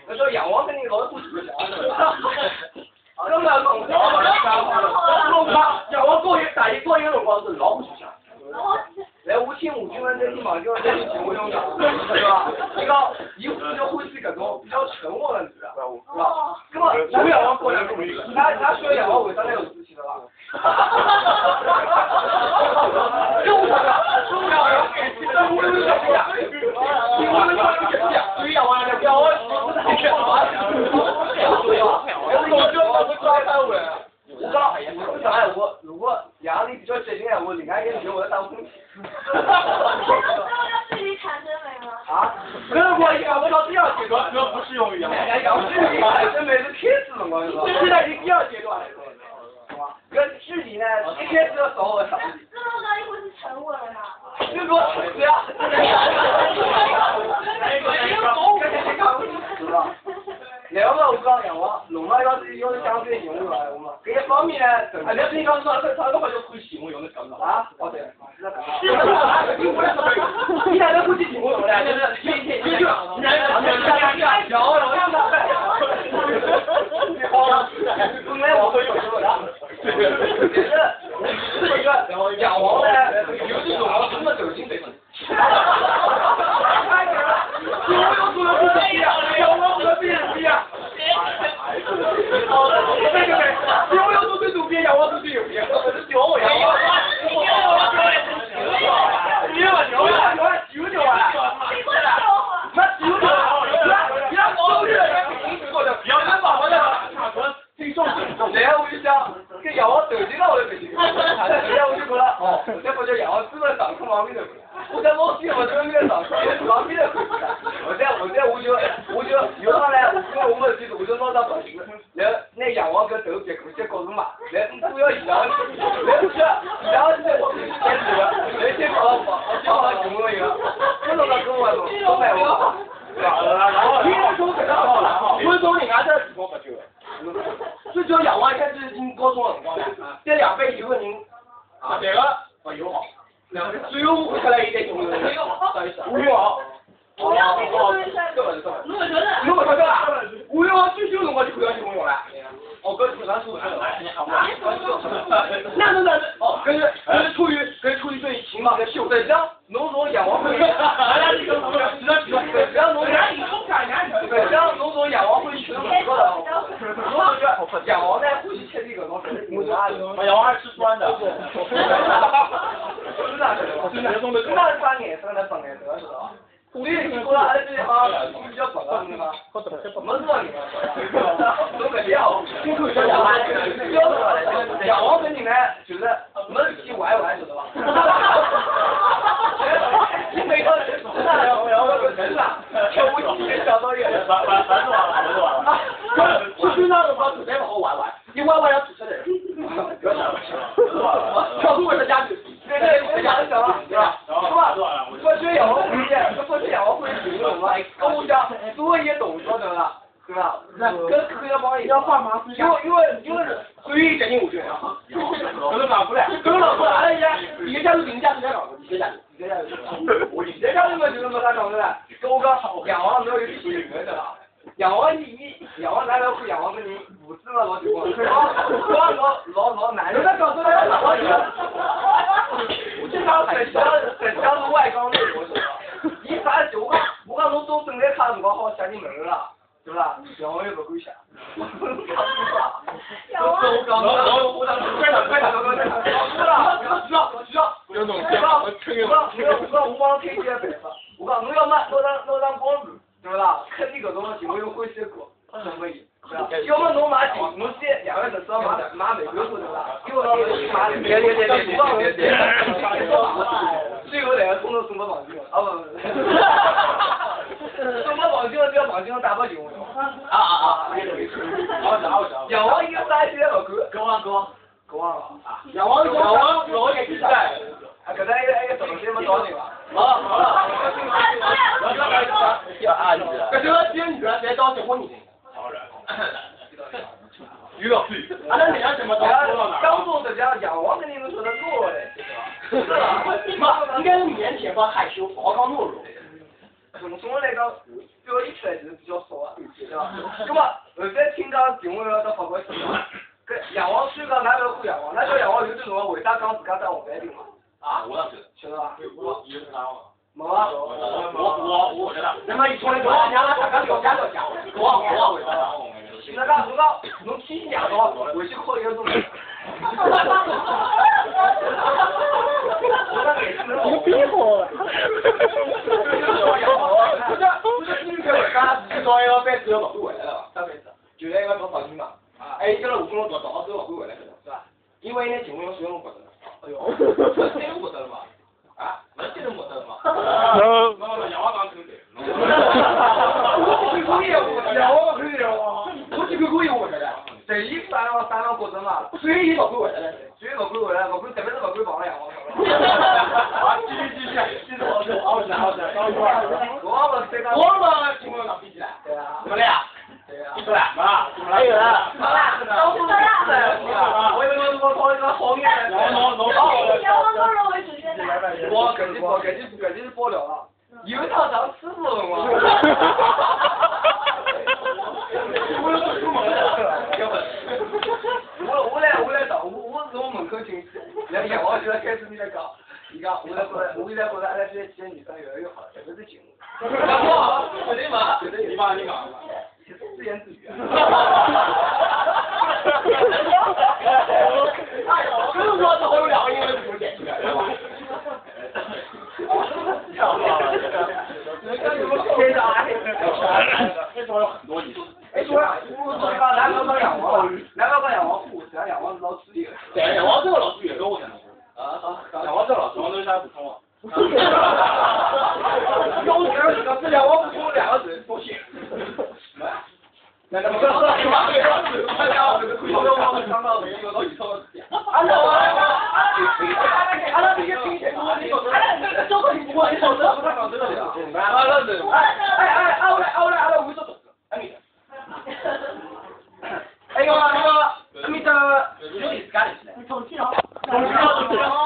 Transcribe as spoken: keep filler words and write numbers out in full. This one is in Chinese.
我说仰望肯定老是不吃的，根本弄不着。弄他，仰望过一大一过一个辰光是老不吃香。来无亲无君的这地方就这就情不用讲，是吧？你讲伊就欢喜搿种比较沉稳的女人，是吧？那么我仰望过来，他他说仰望为啥来有志气的吧？就是的，就是的，真我有志气啊！你我们要有志气啊！对仰望的，仰望不是好看吗？对吧？我就我是抓开我。我讲，我讲哎，我如果压力比较接近哎，我另外一个女我要当空气。 那要距离产生美吗？ 啊？如果要我到第二阶段， 这不适用于养。 要距离产生美是开始了，我跟你说，现在是第二阶段了，是吧？跟距离呢，一开始要找我上。 那么高一会是沉稳了呢？ 就说是呀。是吧？然后嘛，我讲仰望，侬嘛要是要是相对用来我嘛，搿一方面呢，啊，那平常说他他个话就欢喜我用的讲啊，哦对，是的，是的，你我来说，你哪能欢喜听我用的？就是天天就就，你哪能天天讲我用的？你好，本来我会有说的，但是这个仰望呢，有这种我真的走心得很。我有做的不一样，仰望和别人不一样。对对对，有没有做最牛逼？仰望是最牛逼，是屌我仰望。牛啊牛啊牛啊牛牛啊！那牛牛啊！你让我这个做的比较难把我的听众听众。然后我就想，跟仰望走进了我的北京，然后我就觉得哦，我才发觉仰望真的长出毛病的。我在老西我这边长出毛病的。我在我在我就我就有上来，因为我没记住，我就拿张本子，然后那仰望跟头别过些高度嘛，来不要一样，来是然后再我先这个，来先考了我，我先考了几模一个，这种的跟我都买我，对吧？然后你那时候肯定好了，我从人家这地方不就，最主要仰望一开始进高中的辰光呢，这两边有个人啊，这个啊友好，两个最后我出来一点用的，吴友好。哦哦哦，这个是这个。如果觉得，如果觉得啊，我要追求的话就不要去用了。哦，搿是咱说的。那那那哦，搿是搿是出于搿是出于对情嘛，搿秀对，像侬种仰望会，对，像侬对，像侬种仰望会去侬搿个，侬搿个仰望呢会去吃这个东西， 仰望爱吃酸的。 是哪个？是哪种的？那是啥颜色呢？粉颜色是吧？对，你说俺这地方比较笨了，你看，没多少年，都没了，辛苦小仰望，仰望跟你们就是没事去玩玩，晓得吧？你每个人是那样，然后那个人啊，跳舞机想到一个， 烦烦烦死我了，烦死我了。 啊，去去那个方实在不好玩玩，你玩玩要主持人，不要想了，跳舞我在家里。对对，我讲的讲了，对吧？是吧？我学仰望会议，我学仰望会议形容嘛，跟我讲做一些动作对吧？对吧？跟跟要帮要画马因为因为因为所以接近我觉得啊，可能拿不来，可能拿不来，哎呀，一个家是零家是在搞，一个家一个家是我一个家是么就是么他搞的嘞？跟我讲仰望没有有体育的啦。仰望你你仰望咱老会仰望个人五次嘛老几光，老老老老男人在搞这个，我经常很像很像是外刚内柔是吧？一发就我讲我讲侬做正在看辰光好写进门了，对吧？仰望又不会写， 仰望。 我讲我我讲快点快点快点，是了，需要需要， 有种我讲我讲我讲我帮推荐白发，我讲侬要买侬让侬让光子。对不啦？肯定搿种东西我又欢喜过，什么意？要么侬买金，侬先两个人知道买买玫瑰花对吧？因为侬买别别别别别别别，最后两个通通送到房间了，啊不不不，送到房间了只要房间打不进我啊啊啊！好家伙家伙！仰望一个三千老哥，够啊够啊够啊啊！仰望仰望仰望也比赛。啊，搿搭一个一个东西没找你吧？好，好了，要阿姨了。搿个只有女人才到结婚年龄。当然。有道理。啊，那你要怎么到？当中的这样仰望，肯定能说得弱嘞，是吧？嘛，应该是腼腆和害羞，不好讲懦弱。从从我来讲， 表演出来就是比较少啊，对吧？那么后来听到评委要到法国去了，搿杨王虽讲哪要看杨王，那叫杨王有对侬为啥讲自家当红番兵嘛？ 啊，我当时晓得伐？ 我有啥嘛？ 没啊。 我我我觉得。 那么伊从来就讲让他讲了解了解，我我为啥当红番兵？现在讲侬讲侬天天夜到回去靠一个钟头。 有逼火！ 不是不是今天回家，至少一个班子要勿会回来了吧？啥班子？就在一个做保金嘛。啊，哎，伊跟了五分钟做，做好之后勿会回来的，是吧？因为呢，情况要使用过的。哎呦，这真不得了嘛？啊，那真不得了嘛？ no， 那么杨王刚对对。 我几个月我杨王可以了啊！我几个月我回来，这一三两三两过程嘛，所以伊勿会回来，所以勿会回来，勿会特别是勿会碰了杨王。啊，继续继续，继续好吃好吃好吃，高一块。我们这个我们情况哪比起来？对啊。怎么了呀？对啊。你说啦？啊，还有啦。好啦，都不啦。我以为我我考一个好眼。侬侬好。 杨王高荣为主角的。 我搿期报搿期搿期是爆料了，有一趟当师傅了嘛。我要出门了，要不？我我来我来找我我从门口进去，然后杨王就在开始你在讲，伊讲我来觉得我现在觉得阿拉这几个女生越来越好，特别是进入。我肯定嘛，绝对。 你妈你讲。 自言自语。 哎呦，就是说这后有两个英文字母点出来，对吧？笑死了，人家怎么天上来？为什么有很多意思？ 哎，说我说讲南方讲仰望，南方讲仰望富，实际上仰望是老资历的。 对，仰望这个老师也跟我讲的。 啊好， 仰望这个老师，我能啥补充啊？ 有点儿这个仰望补充两个字，多谢。那那么，他俩这个推销我们看到没有到以后。啊，我啊，啊，那这些听起来我这个，哎，这个你不会，你说这不太讲这个的啊。啊，那是，哎哎哎，啊我来啊我来啊来，我说这个，哎你。哎个那个，那个，有意思干的起来。重庆啊，重庆啊，重庆啊。